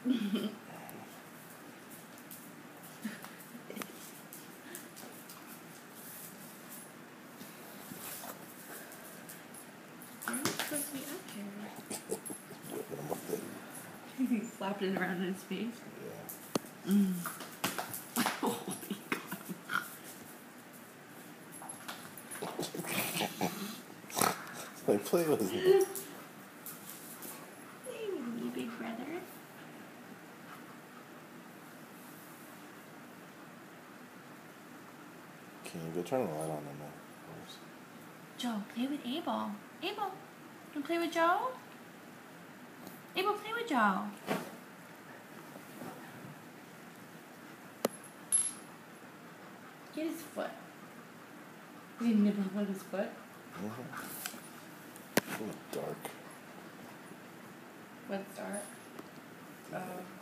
Supposed to be up here. He slapped it around in his face. Yeah. Mm. Like, play with me. Hey, you big brother. Can you go turn the light on in there? Joe, play with Abel. Abel, you play with Joe? Abel, play with Joe. Get his foot. Is he nibbling on his foot? Mm-hmm. It's a little dark. What's dark? Oh.